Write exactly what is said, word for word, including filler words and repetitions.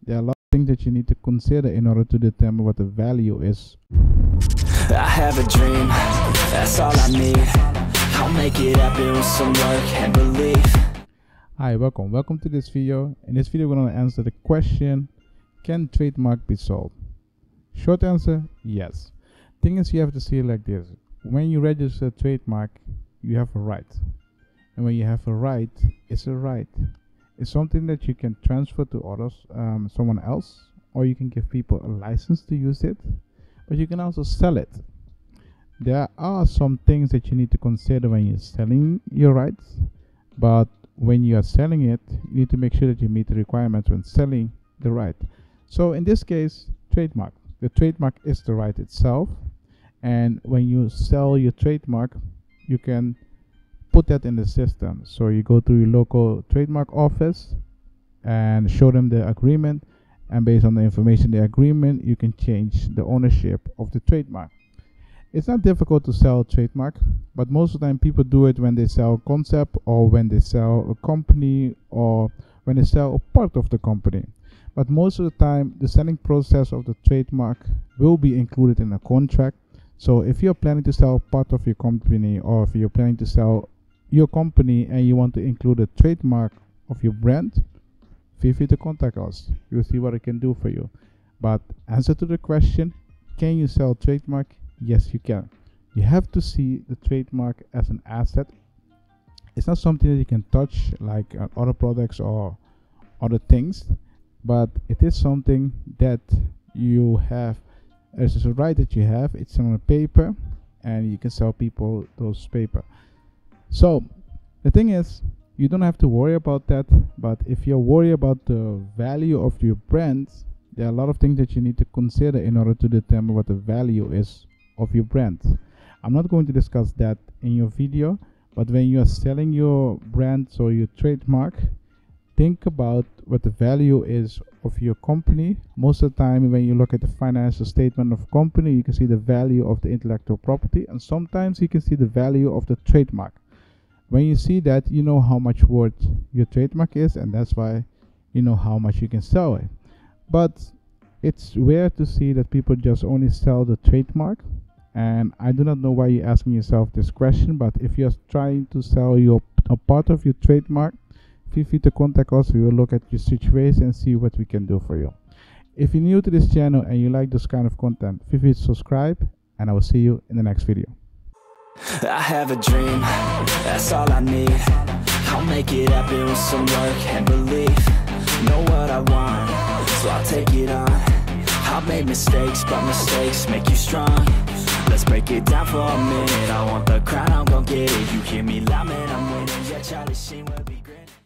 there are a lot of things that you need to consider in order to determine what the value is. I have a dream, that's all I need. I'll make it happen with some work and belief. Hi, welcome. Welcome to this video. In this video, we're going to answer the question, can trademark be sold? Short answer, yes. Thing is, you have to see it like this. When you register a trademark, you have a right. And when you have a right, it's a right. It's something that you can transfer to others, um, someone else, or you can give people a license to use it, but you can also sell it. There are some things that you need to consider when you're selling your rights, but when you are selling it, you need to make sure that you meet the requirements when selling the right. So in this case, trademark. The trademark is the right itself, and when you sell your trademark, you can put that in the system. So you go to your local trademark office and show them the agreement, and based on the information in the agreement, you can change the ownership of the trademark. It's not difficult to sell a trademark, but most of the time people do it when they sell a concept, or when they sell a company, or when they sell a part of the company. But most of the time, the selling process of the trademark will be included in a contract. So if you're planning to sell part of your company, or if you're planning to sell your company and you want to include a trademark of your brand, feel free to contact us. We'll see what I can do for you. But answer to the question, can you sell trademark? Yes, you can. You have to see the trademark as an asset. It's not something that you can touch like uh, other products or other things, but it is something that you have. It's a right that you have. It's on a paper, and you can sell people those paper. So the thing is, you don't have to worry about that, but if you're worried about the value of your brand, there are a lot of things that you need to consider in order to determine what the value is of your brand. I'm not going to discuss that in your video, but when you are selling your brand or your trademark, think about what the value is of your company. Most of the time when you look at the financial statement of a company, you can see the value of the intellectual property, and sometimes you can see the value of the trademark. When you see that, you know how much worth your trademark is, and that's why you know how much you can sell it. But it's rare to see that people just only sell the trademark, and I do not know why you're asking yourself this question, but if you're trying to sell your a part of your trademark, feel free to contact us. We will look at your situation and see what we can do for you. If you're new to this channel and you like this kind of content, feel free to subscribe, and I will see you in the next video. I have a dream, that's all I need. I'll make it happen with some work and belief. Know what I want, so I'll take it on. I'll make mistakes, but mistakes make you strong. Let's break it down for a minute. I want the crown, I'm gon' get it. You hear me loud, man, I'm winning. Yeah, Charlie Sheen.